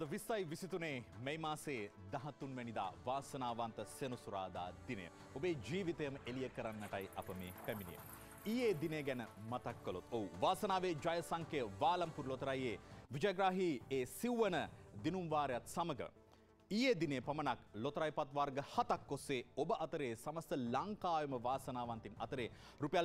අද 20යි 23 මේ මාසේ 13 වෙනිදා වාසනාවන්ත සෙනසුරාදා දිනය. ඔබේ ජීවිතයම එළිය කරන්නටයි අප මේ පැමිණියේ. ඊයේ දිනය ගැන මතක් කළොත් ඔව් වාසනාවේ ජය සංකය වාලම්පුර ලොතරැයියේ විජයග්‍රාහී ඒ සිව්වන දිනුම් වාරයත් සමග ඊයේ දිනේ පමණක් ලොතරැයිපත් වර්ග 7ක් ඔස්සේ ඔබ අතරේ සමස්ත ලංකාවේම වාසනාවන්තින් අතරේ රුපියල්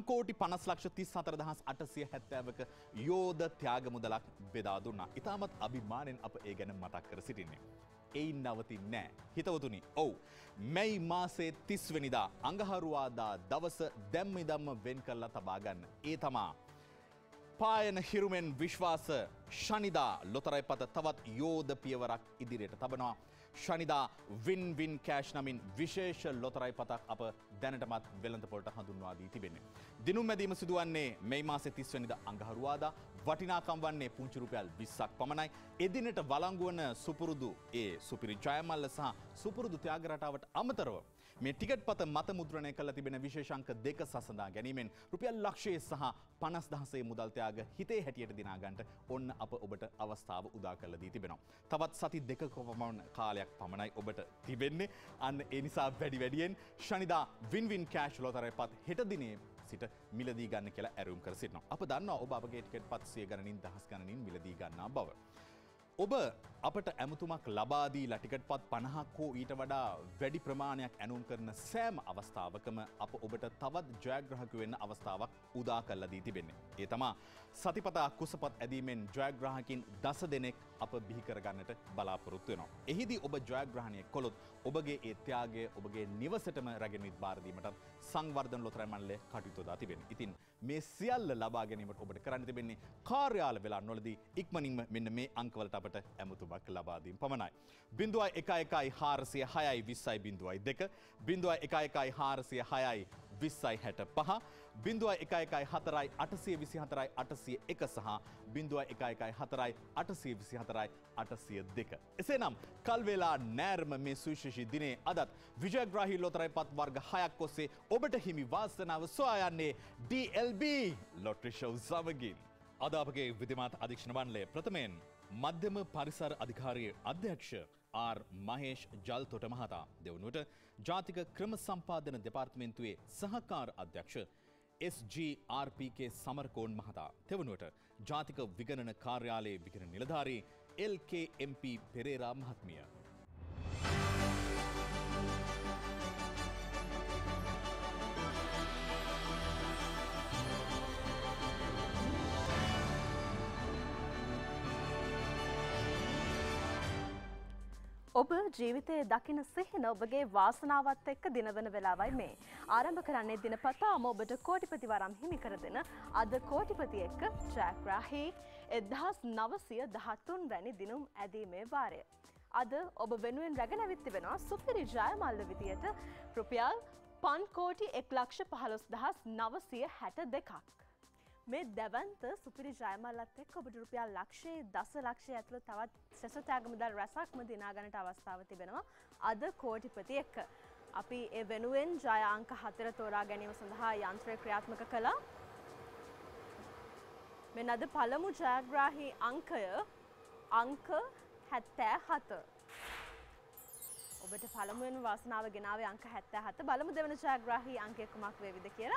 5,34,870ක යෝධ ත්‍යාග මුදලක් බෙදා දුන්නා. ඉතාමත් අභිමාණයෙන් අප ඒ ගැන මතක් කර සිටින්නේ. එයින් නවතින්නේ නැහැ. හිතවතුනි, ඔව් මැයි මාසේ 30 වෙනිදා අඟහරුවාදා දවස දැම්ම ඉදම්ම වෙන් කරලා තබා ගන්න. ඒ තමා පායන හිරුමෙන් විශ්වාස ශනිදා ලොතරැයිපත තවත් යෝධ පියවරක් ඉදිරියට තබනවා. ශනිදා වින් කෑෂ් නමින් විශේෂ ලොතරැයිපතක් අප දැනටමත් වෙළඳපොළට හඳුන්වා දී තිබෙන්නේ. දිනුම් මැදීම සිදුවන්නේ මේ මාසේ 30 වෙනිදා අඟහරුවාදා. වටිනාකම් වන්නේ පුංචි රුපියල් 20ක් පමණයි. එදිනට වළංගු වන සුපුරුදු ඒ සුපිරි ජයමල්ල සහ සුපුරුදු ත්‍යාග රටාවට අමතරව මේ ටිකට් පත මත මුද්‍රණය කළ තිබෙන විශේෂ අංක 2 සසඳා ගැනීමෙන් රුපියල් ලක්ෂයේ සහ 50,000 මුදල් ත්‍යාග හිතේ හැටියට දිනා ගන්නට ඔන්න අප ඔබට අවස්ථාව උදා කරලා දී තිබෙනවා. තවත් සති දෙකක පමණ කාලයක් පමණයි ඔබට තිබෙන්නේ. අන්න ඒ නිසා වැඩියෙන් ශනිදා වින් කෑෂ් ලොතරැයිපත් හෙට දිනේ සිට මිලදී ගන්න කියලා ඇරයුම් කර සිටිනවා. අප දන්නවා ඔබ අපගේ ටිකට් පත් 100 ගණනින් දහස් ගණනින් මිලදී ගන්නා බව. ඔබ අපට ඇමතුමක් ලබා දීලා ටිකට් පත් 50ක් හෝ ඊට වඩා වැඩි ප්‍රමාණයක් ඇනුම් කරන සෑම අවස්ථාවකම අප ඔබට තවත් ජයග්‍රාහක වෙන්න අවස්ථාවක් උදා කරලා දී තිබෙන්නේ. ඒ තමා සතිපතා කුසපත් ඇදීමෙන් ජයග්‍රාහකින් 10 දෙනෙක් අප බිහි කරගන්නට බලාපොරොත්තු වෙනවා. එහිදී ඔබ ජයග්‍රහණය කළොත් ඔබගේ ඒ ත්‍යාගය ඔබගේ නිවසටම රැගෙන බාර දීමටත් සංවර්ධන ලොතරැයි මණ්ඩලය කටයුතු දා තිබෙනවා. ඉතින් මේ සියල්ල ලබා ගැනීමට ඔබට කරන්න තිබෙන්නේ කාර්යාල වෙලාවවලදී ඉක්මනින්ම මෙන්න මේ අංකවලට අපට ඇමතුමක් ලබා දීම පමණයි. 011406 20.02 011406 20.65 0114 824 801 සහ 0114 824 802. එසේනම් කල්වේලා නෑරම මේ සුවිශේෂී දිනේ අදත් විජයග්‍රාහී ලොතරැයිපත් වර්ග 6ක් ඔස්සේ ඔබට හිමි වාසනාව සොයා යන්නේ DLB ලොටරි ෂව් සමගින්. අද අපගේ විධිමත් අධීක්ෂණ මණ්ඩලය ප්‍රථමයෙන් මධ්‍යම පරිසර අධිකාරියේ අධ්‍යක්ෂ ආර් මහේෂ් ජල්තොට මහතා, දෙවනුවට ජාතික ක්‍රම සම්පාදන දෙපාර්තමේන්තුවේ සහකාර අධ්‍යක්ෂ SGRPK සමරකෝන් මහතා, තෙවනුවට ජාතික විගණන කාර්යාලයේ විගණන නිලධාරී LKMP පෙරේරා මහත්මිය. ඔබ ජීවිතයේ දකින සිහින ඔබගේ වාසනාවත් එක්ක දිනවන වෙලාවයි මේ. ආරම්භ කරන්නේ දිනපතාම ඔබට කෝටිපති වරම් හිමි කර දෙන අද කෝටිපති එක්ක ජයග්‍රාහී 1913 වැනි දිනුම් ඇදීමේ වාරය. අද ඔබ වෙනුවෙන් රැගෙන ඇවිත් තිබෙනවා සුපිරි ජයමල්ල විදියට රුපියල් 5,15,962ක්. මේ දැවන්ත සුපිරි ජයමල්ලත් එක්ක ඔබට රුපියල් ලක්ෂයේ දසලක්ෂය ඇතුළත තවත් සෙසුත්‍යාග මුදල් රැසක්ම දිනා ගන්නට අවස්ථාව තිබෙනවා අද කෝටිපති එක්ක. අපි ඒ වෙනුවෙන් ජය අංක 4 තෝරා ගැනීම සඳහා යන්ත්‍රය ක්‍රියාත්මක කළා. මෙන්න අද පළමු ජයග්‍රාහී අංකය අංක 77. ඔබට පළමුවෙන් වාසනාව ගෙනාවේ අංක 77. බලමු දෙවන ජයග්‍රාහී අංකය කුමක් වේවිද කියලා.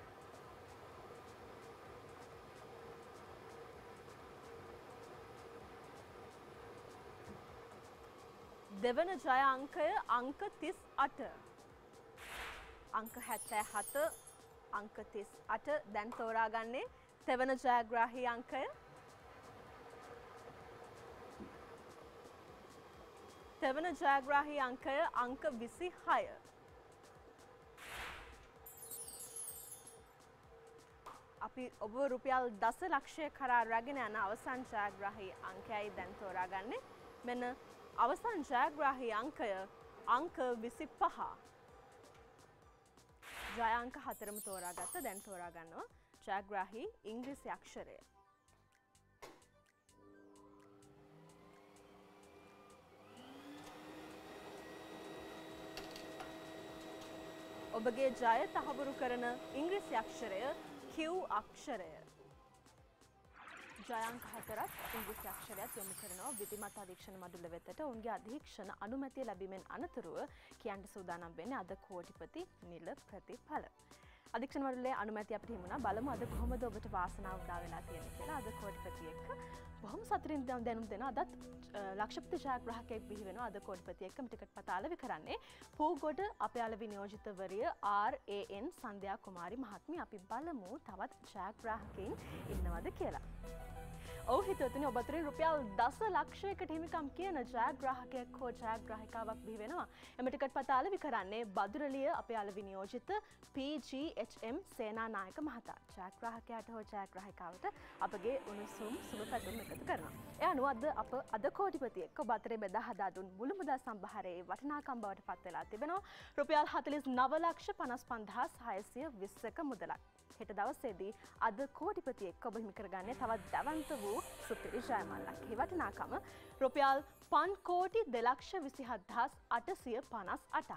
දෙවන ජය අංකය අංක 38. අංක 77 අංක 38 දැන් තෝරාගන්නේ තෙවන ජයග්‍රාහී අංකය. තෙවන ජයග්‍රාහී අංකය අංක 26. අපි ඔබ රුපියල් දසලක්ෂය කරා රැගෙන යන අවසන් ජයග්‍රාහී අංකයයි දැන් තෝරාගන්නේ. මෙන්න අවසන් ජයග්‍රාහී අංකය අංක 25. ජය අංක 4ම තෝරාගත්ත. දැන් තෝරාගන්නවා ජයග්‍රාහී ඉංග්‍රීසි අක්ෂරය. ඔබගේ ජය තහවුරු කරන ඉංග්‍රීසි අක්ෂරය Q අක්ෂරය. ජයාංක 4ක් ඉංග්‍රීසි අක්ෂරයත් යොමු කරනවා විධිමත් අධීක්ෂණ මඩුල්ල වෙතට. ඔවුන්ගේ අධීක්ෂණ අනුමැතිය ලැබීමෙන් අනතුරුව කියන්න සූදානම් වෙන්නේ අද කෝටිපති නිල ප්‍රතිඵල. අධීක්ෂණ මඩුල්ලේ අනුමැතිය අපිට හිමුණා. බලමු අද කොහොමද ඔබට වාසනාව උදා වෙලා තියෙන්නේ කියලා. අද කෝටිපති එක්ක බොහොම සතුටින් දැනුම් දෙනවා. අදත් ලක්ෂපති ජයග්‍රාහකයෙක් බිහි වෙනවා. අද කෝටිපති එක්ක ටිකට් පත අලෙවි කරන්නේ පූගොඩ අපේ අලෙවි නියෝජිතවරිය RAN සන්ධ්‍යා කුමාරි මහත්මිය. අපි බලමු තවත් ජයග්‍රාහකයින් ඉන්නවද කියලා. ඔව් හිතවතුනි, ඔබ අතරින් රුපියල් දසලක්ෂයකට හිමිකම් කියන ජයග්‍රාහකයෙක් හෝ ජයග්‍රාහිකාවක් බිහි වෙනවා. එම ටිකට් පත අලෙවි කරන්නේ බදුරලිය අපේ අලෙවි නියෝජිත PGHM සේනානායක මහතා. ජයග්‍රාහකයාට හෝ ජයග්‍රාහිකාවට අපගේ උණුසුම් සුබ පැතුම් එකතු කරනවා. ඒ අනුව අද කෝටිපති එක්ක ඔබ අතරේ බෙදා හදා දුන් මුළු මුදල් සම්භාරයේ වටිනාකම් බවට පත් වෙලා තිබෙනවා රුපියල් 49,55,620ක මුදලක්. හෙට දවසේදී අද කෝටිපති එක්ක ඔබ හිමි කරගන්නේ තවත් දැවන්ත වූ සුපිරි ජයමල්ලක්. ඒ වටිනාකම රුපියල් 5,27,858ක්.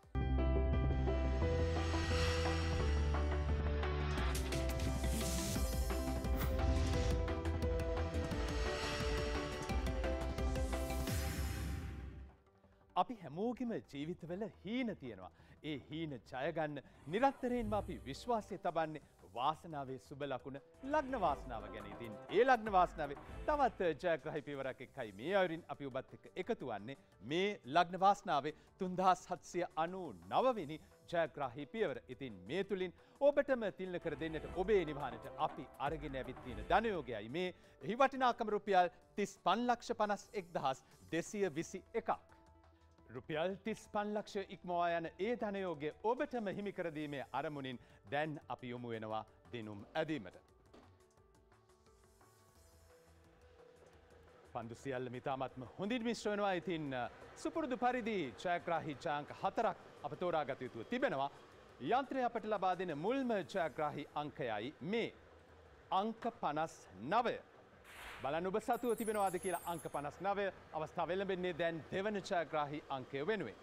අපි හැමෝගෙම ජීවිතවල හීන තියෙනවා. ඒ හීන ජයගන්න නිරන්තරයෙන්ම අපි විශ්වාසය තබන්නේ වාසනාවේ සුබ ලකුණ ලග්න වාසනාව ගැන. ඉතින් ඒ ලග්න වාසනාවේ තවත් ජයග්‍රාහී පියවරක් එක්කයි මේ අයුරින් අපි ඔබත් එක්ක එකතු වන්නේ. මේ ලග්න වාසනාවේ 3799 වෙනි ජයග්‍රාහී පියවර. ඉතින් මේ තුලින් ඔබටම තිලන කර දෙන්නට ඔබේ නිවහනට අපි අරගෙන ඇවිත් තියෙන ධනයෝගයයි මේ වටිනාකම රුපියල් 35,51,221ක්. රුපියල් 35 ලක්ෂ ඉක්මවා යන ඒ ධනයෝගය ඔබටම හිමි කර දීමේ අරමුණින් දැන් අපි යොමු වෙනවා දිනුම් ඇදීමට. පන්දු සියල්ල මිතාමත්ම හොඳින් මිශ්‍ර වෙනවා. ඉතින් සුපුරුදු පරිදි ජයග්‍රාහී ජාංක 4ක් අප තෝරාගත යුතුව තිබෙනවා. යන්ත්‍රය අපට ලබා දෙන මුල්ම ජයග්‍රාහී අංකයයි මේ අංක 59. බලන්න ඔබ සතුව තිබෙනවාද කියලා. අංක 59 අවස්ථාව එළඹෙන්නේ දැන් දෙවන ජයග්‍රාහී අංකය වෙනුවෙන්.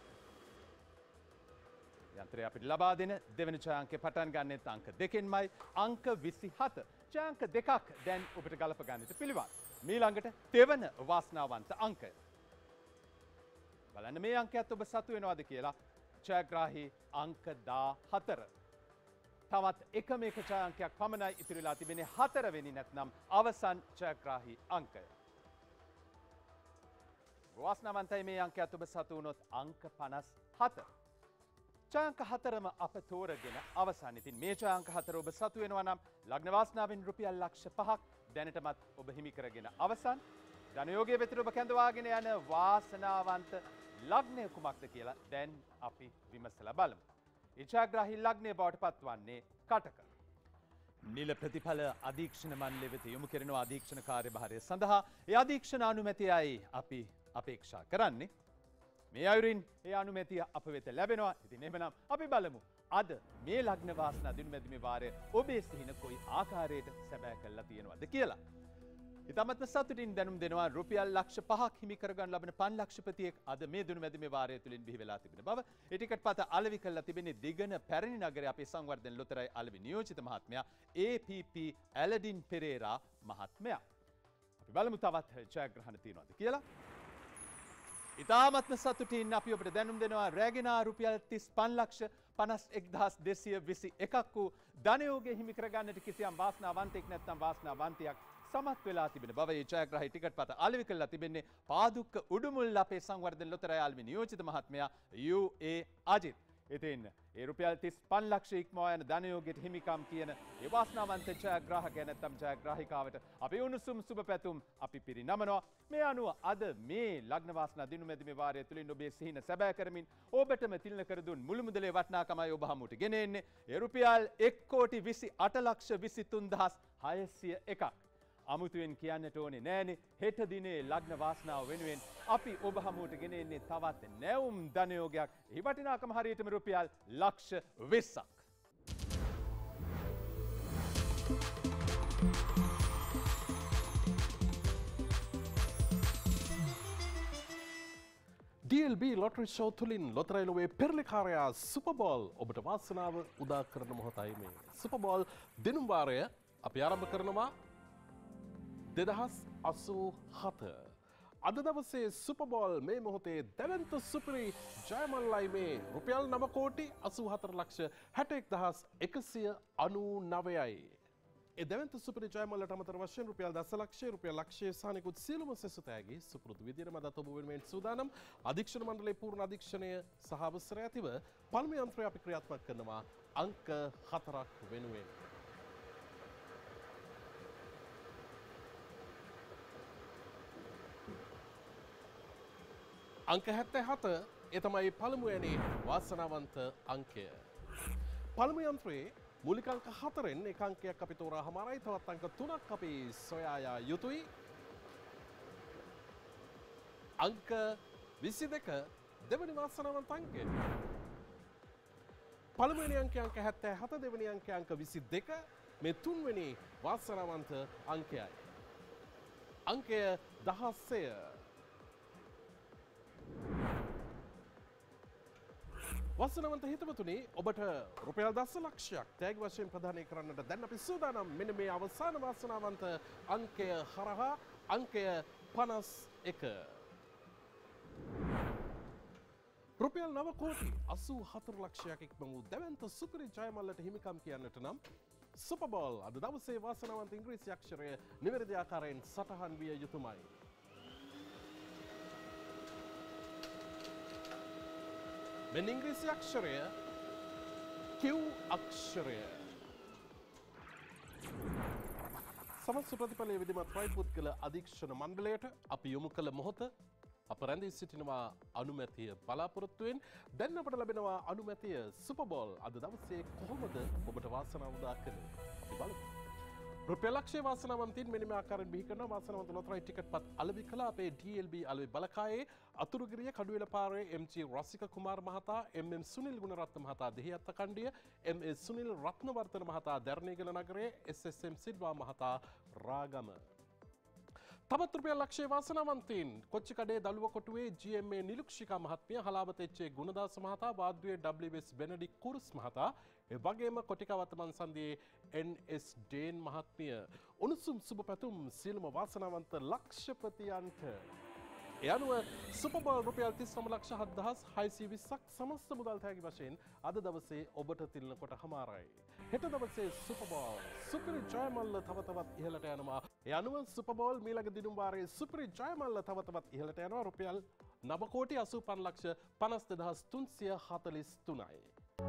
යන්ත්‍රය අපිට ලබා දෙන දෙවන ජයාංකය පටන් ගන්නෙත් අංක 2කින්මයි. අංක 27. ජයාංක 2ක් දැන් ඔබට ගලප ගන්නට පිළිවන්. මීළඟට දෙවන වාසනාවන්ත අංකය. බලන්න මේ අංකයත් ඔබ සතු වෙනවාද කියලා. ජයග්‍රාහී අංක 14. තවත් එකම එක ජයාංකයක් පමණයි ඉතිරි වෙලා තිබෙන්නේ 4 වෙනි නැත්නම් අවසන් ජයග්‍රාහී අංකය. වාසනාවන්තයි මේ අංකයත් ඔබ සතු වුණොත් අංක 57. ජයාංක 4ම අප තෝරගෙන අවසන්. ඉතින් මේ ජයාංක 4 ඔබ සතු වෙනවා නම් ලග්න වාසනාවෙන් රුපියල් ලක්ෂ 5ක් දැනටමත් ඔබ හිමි කරගෙන අවසන්. ධනයෝගයේ වෙතට ඔබ කැඳවාගෙන යන වාසනාවන්ත ලග්නය කුමක්ද කියලා දැන් අපි විමසලා බලමු. ජයග්‍රාහී ලග්නය බවට පත්වන්නේ කටක. නිල ප්‍රතිඵල අධීක්ෂණ මණ්ඩලය වෙත යොමු කරනවා අධීක්ෂණ කාර්යභාරය සඳහා. ඒ අධීක්ෂණ අනුමැතියයි අපි අපේක්ෂා කරන්නේ. මේ අයුරින් ඒ අනුමැතිය අප වෙත ලැබෙනවා. ඉතින් එහෙමනම් අපි බලමු අද මේ ලග්න වාසනා දිනුමැදිමේ වාරය ඔබේ සිහින කොයි ආකාරයට සැබෑ කරලා තියෙනවද කියලා. ඉතාමත්ම සතුටින් දැනුම් දෙනවා රුපියල් ලක්ෂ 5ක් හිමි කරගන්න ලබන පන් ලක්ෂපතියෙක් අද මේ දිනුමැදිමේ වාරය තුලින් බිහි වෙලා තිබෙන බව. ඒ ටිකට් පත අලෙවි කරලා තිබෙන්නේ දිගන පැරණි නගරයේ අපේ සංවර්ධන ලොතරැයි අලෙවි නියෝජිත මහත්මයා APP ඇලඩින් පෙරේරා මහත්මයා. අපි බලමු තවත් ජයග්‍රහණ තියෙනවද කියලා. ඉතාමත්ම සතුටින් අපි ඔබට දැනුම් දෙනවා රැගෙන රුපියල් 35,51,221ක් වූ ධනයෝගය හිමි කරගන්නට කිසියම් වාසනාවන්තයෙක් නැත්නම් වාසනාවන්තියක් සමත් වෙලා තිබෙන බව. ඒ ජයග්‍රාහී ටිකට් පත අලෙවි කරලා තිබෙන්නේ පාදුක්ක උඩුමුල් අපේ සංවර්ධන ලොතරැයි අලෙවි නියෝජිත මහත්මයා UA අජිත්. ඉතින් ඒ රුපියල් 35 ලක්ෂ ඉක්මවා යන ධනයෝගයට හිමිකම් කියන ඒ වාසනාවන්ත ජයග්‍රාහකයා නැත්නම් ජයග්‍රාහිකාවට අපේ උණුසුම් සුබ පැතුම් අපි පිරිනමනවා. මේ අනුව අද මේ ලග්න වාසනා දිනුමැදිමේ වාරය තුලින් ඔබේ සිහින සැබෑ කරමින් ඔබටම තිලන කර දුන් මුළු මුදලේ වටිනාකමයි ඔබ හමුවට ගෙන එන්නේ. ඒ රුපියල් 1,28,23,601ක්. අමුතුවෙන් කියන්නට ඕනේ නෑනේ හෙට දිනේ ලග්න වාසනාව වෙනුවෙන් අපි ඔබ හමුවට ගෙන එන්නේ තවත් නැවුම් ධනයෝගයක්. ඒ වටිනාකම හරියටම රුපියල් ලක්ෂ 20ක්. DLB ලොටරි ෂෝ තුලින් ලොතරැයි ලොවේ පෙරලිකාරයා සුපර්බෝල් ඔබට වාසනාව උදා කරන මොහොතයි මේ. සුපර්බෝල් දිනුම් වාරය අපි ආරම්භ කරනවා 2087. අද දවසේ සුපබෝල් මේ මොහොතේ දැවන්ත සුපිරි ජයමල්ලයි මේ රුපියල් 9 කෝටි 84 ලක්ෂ 61,199යි. ඒ දැවන්ත සුපිරි ජයමල්ලට අමතර වශයෙන් රුපියල් දසලක්ෂය රුපියල් ලක්ෂය සහනිකුත් සියලුම සෙසුතෑගේ සුපුරුදු විදිහටම අදත් ඔබ වෙනුවෙන් සූදානම් අධීක්ෂණ මණ්ඩලයේ පූර්ණ අධීක්ෂණය සහ අවසරය ඇතිව පළමු යන්ත්‍රය අපි ක්‍රියාත්මක කරනවා අංක 4ක් වෙනුවෙන්. අංක 77 ඒ තමයි පළමුවැනි වාසනාවන්ත අංකය. පළමු යන්ත්‍රයේ මූලික අංක 4න් එක අංකයක් අපි තෝරා හමාරයි. තවත් අංක 3ක් අපි සොයා යා යුතුයි. අංක 22 දෙවනි වාසනාවන්ත අංකය. පළමුවෙනි අංකය අංක 77, දෙවනි අංකය අංක 22, මේ තුන්වෙනි වාසනාවන්ත අංකයයි. අංකය 16. වාසනාවන්ත හිතවතුනි, ඔබට රුපියල් දසලක්ෂයක් තෑගි වශයෙන් ප්‍රදානය කරන්නට දැන් අපි සූදානම් මෙන්න මේ අවසාන වාසනාවන්ත අංකය හරහා අංකය 51. රුපියල් 9 කෝටි 84 ලක්ෂයක් ඉක්ම වූ දැවැන්ත සුපිරි ජයමල්ලට හිමිකම් කියන්නට නම් සුපබෝල් අද දවසේ වාසනාවන්ත ඉංග්‍රීසි අක්ෂරය නිවැරදි ආකාරයෙන් සටහන් විය යුතුමයි. මෙන්න ඉංග්‍රීසි අක්ෂරය Q අක්ෂරය. සමස්ත ප්‍රතිඵලයේ විධිමත් වයි පුද්ගල අධීක්ෂණ මණ්ඩලයට අපි යොමු කළ මොහොත අප රැඳී සිටිනවා අනුමැතිය බලාපොරොත්තුවෙන්. දැන් අපට ලැබෙනවා අනුමැතිය සුපබෝල් අද දවසේ කොහොමද ඔබට වාසනාව උදා කරන්නේ අපි බලමු. රුපියල් ලක්ෂයේ වාසනාවන්තයින් මෙන්න මේ ආකාරයෙන් බිහි කරන වාසනාවන්ත ලොතරැයි ටිකට් පත් අලෙවි කළ අපේ DLB අලෙවි බලකායේ අතුරුගිරිය කඩුවෙල පාරේ MG රසික කුමාර මහතා, MM සුනිල් ගුණරත්න මහතා දෙහිඅත්ත කණ්ඩිය, MA සුනිල් රත්නවර්ධන මහතා දැරණියගල නගරයේ, SSM සිල්වා මහතා රාගම. තවත් රුපියල් ලක්ෂයේ වාසනාවන්තයින් කොච්චිකඩේ දළුව කොටුවේ GMA නිලුක්ෂිකා මහත්මිය, හලාවත එච්.ඒ. ගුණදාස මහතා, වාද්දුවේ WS බෙනඩික් කුරුස් මහතා, ඒ වගේම කොටිකවත්තමන් සන්දියේ NS ඩේන් මහත්මිය. උණුසුම් සුබ පැතුම් සියලුම වාසනාවන්ත ලක්ෂපතියන්ට. ඒ අනුව සුපබෝල් රුපියල් 39,07,620ක් සමස්ත මුදල් තෑගි වශයෙන් අද දවසේ ඔබට තිලන කොට හමාරයි. හෙට දවසේ සුපබෝල් සුපිරි ජයමල්ල තව තවත් ඉහළට යනවා. ඒ අනුව සුපබෝල් මීළඟ දිනුම් වාරයේ සුපිරි ජයමල්ල තව තවත් ඉහළට යනවා. රුපියල් 9 කෝටි 85 ලක්ෂ 52,343යි.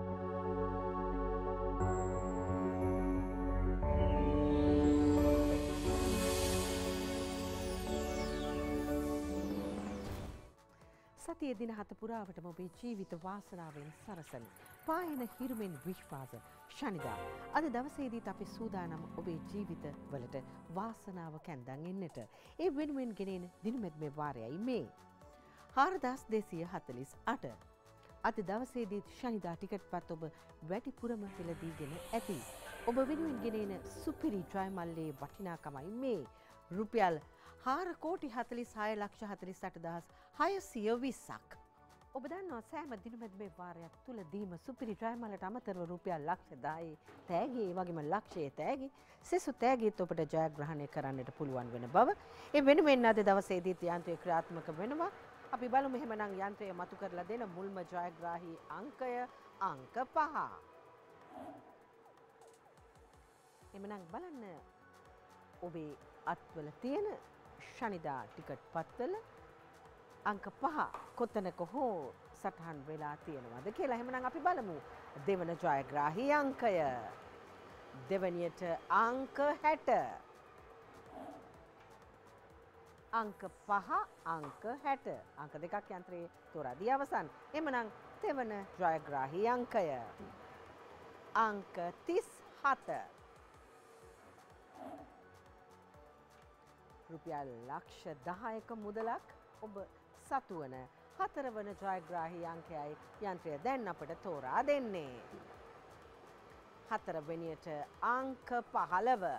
සතිය දින 7 පුරාවටම ඔබේ ජීවිත වාසනාවෙන් සරසන පායන හිරුමෙන් විශ්වාස ශනිදා අද දවසේදීත් අපි සූදානම් ඔබේ ජීවිත වලට වාසනාව කැඳන් එන්නට. ඒ වෙනුවෙන් ගෙනෙන දිනමැද්මේ වාරයයි මේ 4248. අද දවසේදීත් ශනිදා ටිකට් පත් ඔබ වැඩිපුරම පෙළදීගෙන ඇති. ඔබ වෙනුවෙන් ගෙනෙන සුපිරි ජයමල්ලේ වටිනාකමයි මේ රුපියල් 4 කෝටි 46 ලක්ෂ 48,620ක්. ඔබ දන්නවා සෑම දිනමැද්මේ වාරයක් තුලදීම සුපිරි ජයමල්ලට අමතරව රුපියල් ලක්ෂ 10 තෑගි, ඒ වගේම ලක්ෂයේ තෑගි, සෙසු තෑගිත් ඔබට ජයග්‍රහණය කරන්නට පුළුවන් වෙන බව. ඒ වෙනුවෙන් අද දවසේදීත් යන්ත්‍රය ක්‍රියාත්මක වෙනවා. අපි බලමු එහෙමනම් යන්ත්‍රය මතු කරලා දෙන මුල්ම ජයග්‍රාහී අංකය අංක 5. එහෙමනම් බලන්න ඔබේ අත්වල තියෙන ශනිදා ටිකට් පත්වල අංක 5 කොතනක හෝ සටහන් වෙලා තියෙනවද කියලා. එහෙමනම් අපි බලමු දෙවන ජයග්‍රාහී අංකය. දෙවනියට අංක 60. අංක 5 අංක 60. අංක දෙකක් යන්ත්‍රයේ තෝරා දී අවසන්. එහෙමනම් දෙවන ජයග්‍රාහී අංකය අංක 37. රුපියල් ලක්ෂ 10ක මුදලක් ඔබ සතුවන හතරවන ජයග්‍රාහී අංකයයි යන්ත්‍රය දැන් අපට තෝරා දෙන්නේ. හතරවෙනියට අංක 15.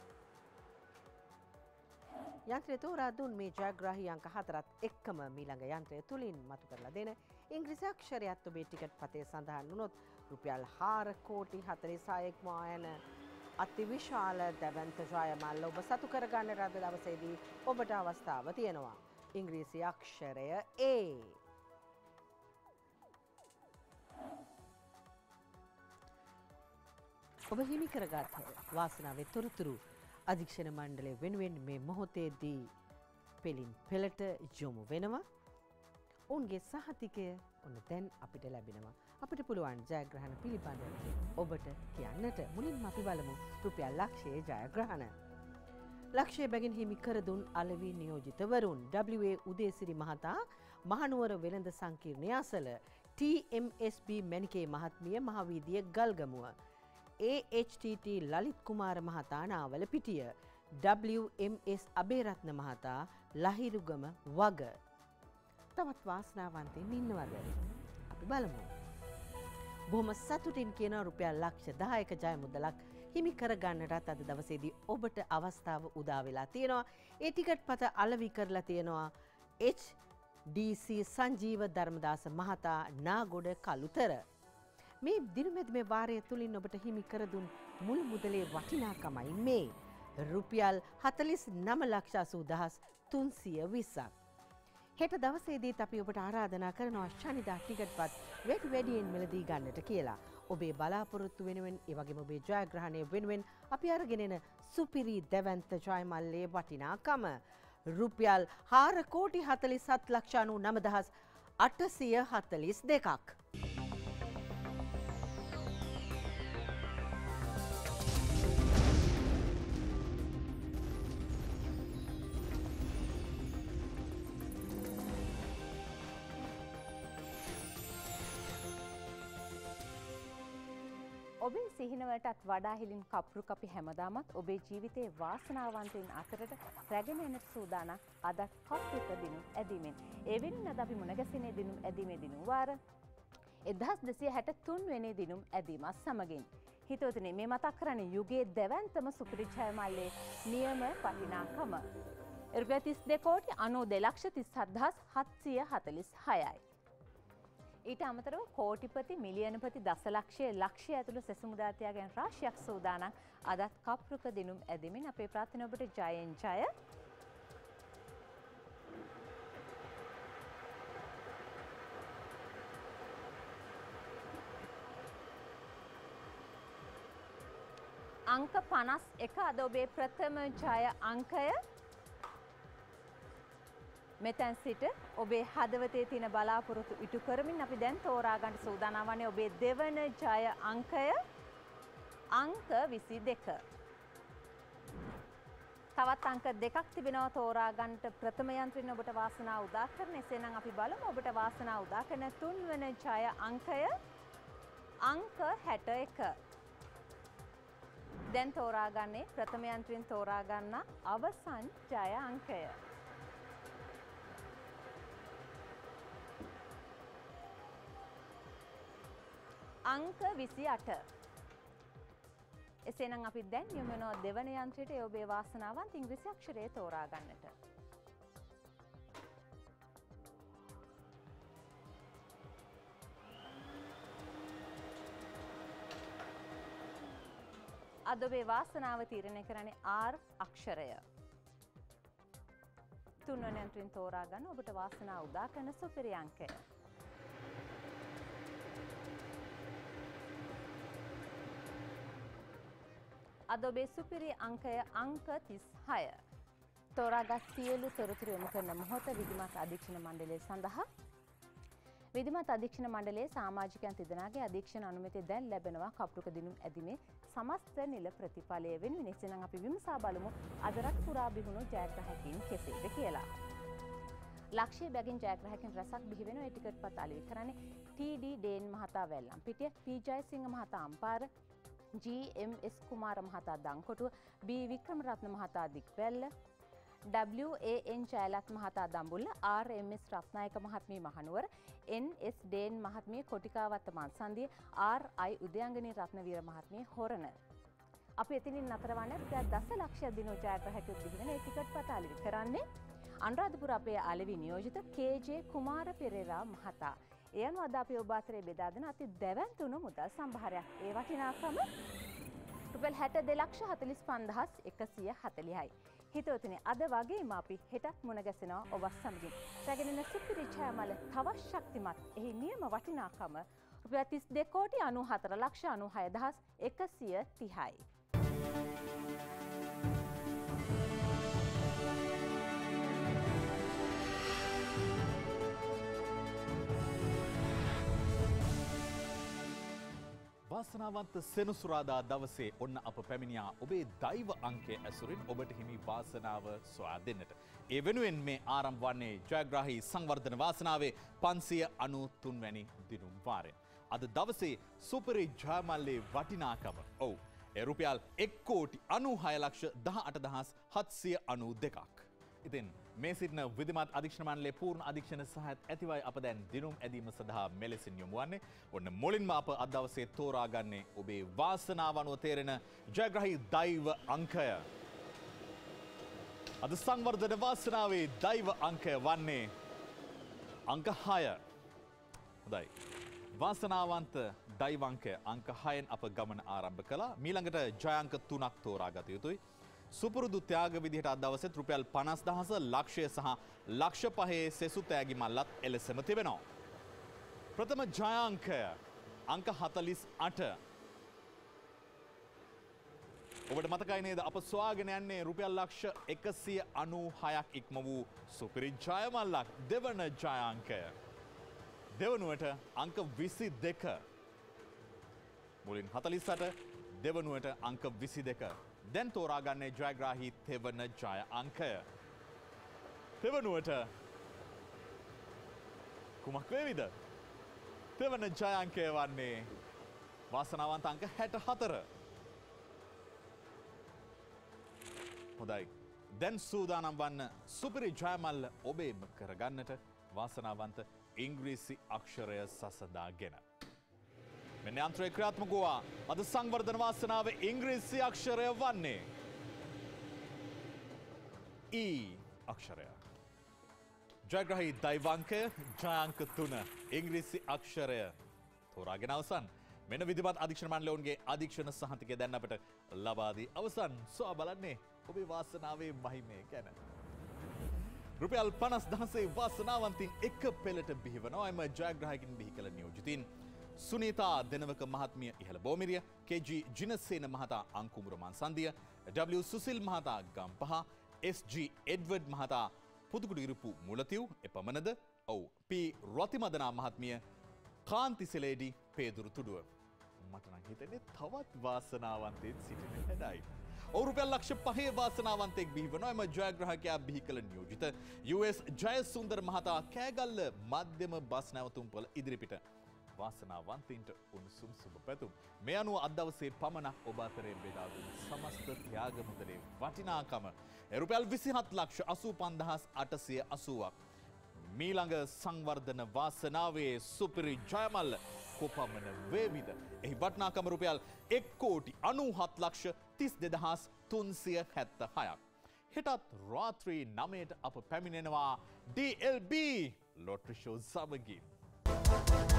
යන්ත්‍රය තෝරා දුන් මේ ජයග්‍රාහී අංක 4ත් එක්කම මීළඟ යන්ත්‍රය තුලින් මතු කරලා දෙන ඉංග්‍රීසි අක්ෂරයත් ඔබේ ටිකට් පතේ සඳහන් වුණොත් රුපියල් 4 කෝටි 46ක් යන අතිවිශාල දැවන්ත ජයමල්ල ඔබ සතු කරගන්න රද දවසේදී ඔබට අවස්ථාව තියෙනවා. ඉංග්‍රීසි අක්ෂරය A. ඔබ හිමි කරගත් වාසනාවේ තොරතුරු අධීක්ෂණ මණ්ඩලය වෙනුවෙන් මේ මොහොතේදී පෙළින් පෙළට යොමු වෙනවා. ඔවුන්ගේ සහතිකය ඔන්න දැන් අපිට ලැබෙනවා. අපිට පුළුවන් ජයග්‍රහණ පිළිබඳව ඔබට කියන්නට. මුලින්ම අපි බලමු රුපියල් ලක්ෂයේ ජයග්‍රහණ. ලක්ෂය බැගින් හිමි කර දුන් අලෙවි නියෝජිතවරුන් WA උදේසිරි මහතා මහනුවර වෙළඳ සංකීර්ණය අසල, TMSB මැණිකේ මහත්මිය මහවීදිය ගල්ගමුව, AHTT ලලිත් කුමාර මහතා නාවල පිටිය, WMS අබේරත්න මහතා ලහිරුගම වග. තවත් වාසනාවන්තයින් ඉන්නවද? අපි බලමු. බොහොම සතුටින් කියන රුපියල් ලක්ෂ 10ක ජය මුදලක් හිමි කරගන්නටත් අද දවසේදී ඔබට අවස්ථාව උදා වෙලා තියෙනවා. ඒ ටිකට් පත අලෙවි කරලා තියෙනවා HDC සංජීව ධර්මදාස මහතා නාගොඩ කළුතර. මේ දිනමෙදි වාරය තුලින් ඔබට හිමි කර දුන් මුල් මුදලේ වටිනාකමයි මේ රුපියල් 49,80,320ක්. හෙට දවසේදීත් අපි ඔබට ආරාධනා කරනවා ශනිදා ටිකට්පත් වැඩියෙන් මිලදී ගන්නට කියලා. ඔබේ බලාපොරොත්තු වෙනුවෙන් ඒ වගේම ඔබේ ජයග්‍රහණය වෙනුවෙන් අපි අරගෙන එන සුපිරි දැවැන්ත ජයමල්ලේ වටිනාකම රුපියල් 4,47,99,842ක්. ඔබේ සිහිනවලටත් වඩා හිලින් කප්රු කපි හැමදාමත් ඔබේ ජීවිතයේ වාසනාවන්තයින් අතරට රැගෙන එනට සූදානම් අදත් කප්රුක දිනුම් ඇදීමෙන්. ඒ වෙනුවෙන් අද අපි මුණගැසෙනේ දිනුම් ඇදීමේ දිනුම් වාර 1263 වෙනි දිනුම් ඇදීමත් සමගින්. හිතවතුනි මේ මතක් කරන්නේ යුගයේ දැවැන්තම සුපිරි ජයමල්ලේ නියම වටිනාකම. රුපියල් 32 කෝටි 92,37,746යි. ඊට අමතරව කෝටිපති මිලියනපති දසලක්ෂය ලක්ෂය ඇතුළු සෙසුමුදා තියාගෙන රාශියක් සූදානම් අදත් කප්රුක දිනුම් ඇදෙමින් අපේ ප්‍රාර්ථනා ඔබට ජයෙන් ජය. අංක 51 අද ඔබේ ප්‍රථම ජය අංකය. මෙතැන් සිට ඔබේ හදවතේ තියෙන බලාපොරොත්තු ඉටු කරමින් අපි දැන් තෝරා ගන්න සූදානම් වන්නේ ඔබේ දෙවන ජය අංකය අංක 22. තවත් අංක දෙකක් තිබෙනවා තෝරා ගන්නට ප්‍රථම යන්ත්‍රයෙන් ඔබට වාසනාව උදා කරන. එසේනම් අපි බලමු ඔබට වාසනාව උදා කරන තුන්වන ජය අංකය අංක 61. දැන් තෝරා ගන්නේ ප්‍රථම යන්ත්‍රයෙන් තෝරා ගන්න අවසන් ජය අංකය. අංක 28. එසේනම් අපි දැන් යොමු වෙනවා දෙවන යන්ත්‍රයට ඒ ඔබේ වාසනාවන්ත ඉංග්‍රීසි අක්ෂරය තෝරා ගන්නට. අද ඔබේ වාසනාව තීරණය කරන්නේ R අක්ෂරය. තුන්වන යන්ත්‍රයෙන් තෝරා ගන්න ඔබට වාසනාව උදා කරන සුපිරි අංකය. අද ඔබේ සුපිරි අංකය අංක 36. තෝරාගත් සියලු තොරතුරු යොමු කරන මොහොත විධිමත් අධීක්ෂණ මණ්ඩලය සඳහා. විධිමත් අධීක්ෂණ මණ්ඩලයේ සමාජිකයන් තිදෙනාගේ අධීක්ෂණ අනුමැතිය දැන් ලැබෙනවා කප්රුක දිනුම් ඇදීමේ සමස්ත නිල ප්‍රතිඵලය වෙනුවෙන්. එසේනම් අපි විමසා බලමු අදරත් පුරා බිහුණු ජයග්‍රාහකයින් කෙසේද කියලා. ලක්ෂය බැගින් ජයග්‍රාහකයන් රැසක් බිහි වෙනවා. ඒ ටිකට් පත් අලෙවි කරන්නේ TD ඩේන් මහතා වැල්ලම් පිටිය, P ජයසිංහ මහතා අම්පාර, GMS කුමාර මහතා දංකොටුව, B වික්‍රමරත්න මහතා දික්වැල්ල, WAN ජයලත් මහතා දඹුල්ල, RMS රත්නායක මහත්මිය මහනුවර, NS ඩේන් මහත්මිය කොටිකාවත්ත මන්සන්දිය, RI උදයංගනී රත්නවීර මහත්මිය හොරණ. අපි එතනින් නතර වන්නේ රුපියල් දසලක්ෂයක් දිනු ජයග්‍රාහකයෙකු දිවින ඒ ටිකට් පත අලෙවි කරන්නේ අනුරාධපුර අපේ අලෙවි නියෝජිත KJ කුමාර පෙරේරා මහතා. ඒ අනුව අද අපි ඔබ අතරේ බෙදා දෙන අති දැවැන්තුණු මුදල් සම්භාරයක්. ඒ වටිනාකම රුපියල් 62,45,140යි. හිතවතුනි අද වගේම අපි හෙටත් මුණ ගැසෙනවා ඔබ සමගින්. රැගෙනෙන සුපිරි ජයමල තවත් ශක්තිමත් එහි නියම වටිනාකම රුපියල් 32,94,96,130යි. වාසනාවන්ත සෙනසුරාදා දවසේ ඔන්න අප පැමිණියා ඔබේ දෛව අංකය ඇසුරින් ඔබට හිමි වාසනාව සොයා දෙන්නට. ඒ වෙනුවෙන් මේ ආරම්භ වන්නේ ජයග්‍රාහී සංවර්ධන වාසනාවේ 593 වැනි දිනුම් වාරය. අද දවසේ සුපිරි ජයමල්ලේ වටිනාකම ඔව් ඒ රුපියල් 1,96,18,792ක්. ඉතින් මේ සිටින විධිමත් අධීක්ෂණ මණ්ඩලයේ පූර්ණ අධීක්ෂණ සහයත් ඇතිවයි අප දැන් දිනුම් ඇදීම සඳහා මෙලෙසින් යොමු වන්නේ. ඔන්න මුලින්ම අප අද දවසේ තෝරාගන්නේ ඔබේ වාසනාව අනුව තේරෙන ජයග්‍රාහී දෛව අංකය. අද සංවර්ධන වාසනාවේ දෛව අංකය වන්නේ අංක 6. හොඳයි. වාසනාවන්ත දෛව අංකය අංක 6න් අප ගමන ආරම්භ කළා. මීළඟට ජය අංක 3ක් තෝරාගත යුතුයි. සුපුරුදු ත්‍යාග විදිහට අද දවසේත් රුපියල් 50,000 ලක්ෂය සහ ලක්ෂ 5 සෙසු තෑගි මල්ලත් එලෙසම තිබෙනවා. ප්‍රථම ජයාංකය අංක 48. ඔබට මතකයි නේද අප සොයාගෙන යන්නේ රුපියල් ලක්ෂ 196ක් ඉක්ම වූ සුපිරි ජයමල්ලක්. දෙවන ජයාංකය දෙවනුවට අංක 22. මුලින් 48 දෙවනුවට අංක 22. දැන් තෝරාගන්නේ ජයග්‍රාහී තෙවන ජය අංකය. තෙවනුවට කුමක් වේවිද? තෙවන ජය අංකය වන්නේ වාසනාවන්ත අංක 64. හොඳයි. දැන් සූදානම් වන්න සුපිරි ජයමල්ල ඔබේම කරගන්නට වාසනාවන්ත ඉංග්‍රීසි අක්ෂරය සසඳාගෙන. මෙන්න යන්ත්‍රය ක්‍රියාත්මක වූවා. අද සංවර්ධන වාසනාවේ ඉංග්‍රීසි අක්ෂරය වන්නේ E අක්ෂරය. ජයග්‍රාහී දෛවාංකය ජයාංක 3 ඉංග්‍රීසි අක්ෂරය තෝරාගෙන අවසන්. මෙන්න විධිමත් අධීක්ෂණ මණ්ඩලයන්ගේ අධීක්ෂණ සහතිකය දැන් අපට ලබා දී අවසන්. සොයා බලන්නේ ඔබේ වාසනාවේ මහිමය ගැන. රුපියල් 50,000 වාසනාවන්තින් එක පෙළට බිහිවනවා. එම ජයග්‍රාහකින් බිහි කළ නියෝජිතින් සුනීතා දෙනවක මහත්මිය ඉහළ බෝමිරිය, KG ජිනසේන මහතා අංකුමුර මන්සන්දිය, W සුසිල් මහතා ගම්පහ, SG එඩ්වඩ් මහතා පුදුකුඩු ඉරුපු මුලතිව් එපමණද? ඔව්. P රතිමදනා මහත්මිය කාන්තිසෙලේඩි පේදුරු තුඩුව. මට නම් හිතෙන්නේ තවත් වාසනාවන්තයෙක් සිටින හැඩයි. ඔව් රුපියල් ලක්ෂ 5 වාසනාවන්තයෙක් බිහිවනවා. එම ජයග්‍රාහකයා බිහි කළ නියෝජිත US ජයසුන්දර මහතා කෑගල්ල මධ්‍යම බස් නැවතුම්පොළ ඉදිරිපිට. වාසනාවන්තයින්ට උණුසුම් සුබ පැතුම්. මේ අනුව අද දවසේ පමණක් ඔබ අතරේ බෙදා දුන් සමස්ත ත්‍යාග මුදලේ වටිනාකම රුපියල් 27,85,880ක්. මීළඟ සංවර්ධන වාසනාවේ සුපිරි ජයමල්ල කොපමණ වේවිද? එහි වටිනාකම රුපියල් 1,97,32,376ක්. හෙටත් රාත්‍රී 9ට අප පැමිණෙනවා DLB ලොටරි ෂෝ සමගින්.